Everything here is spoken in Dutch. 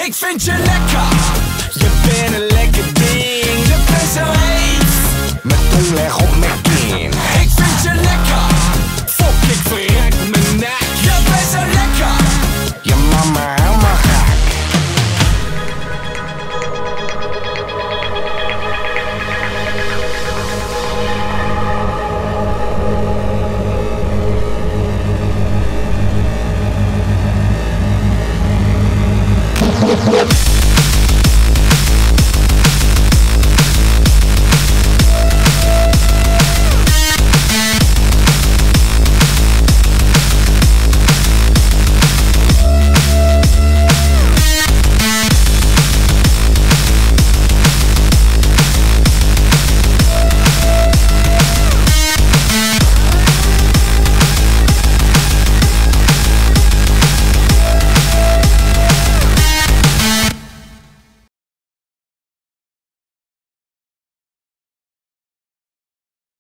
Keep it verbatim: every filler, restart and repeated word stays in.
Ik vind je lekker. Je bent een lekker ding. Je bent zo heet. Mijn tong leg op mijn kin. Ik vind je lekker. Fok, ik verrek mijn nek. Je bent zo lekker. Je mama helemaal gek. What?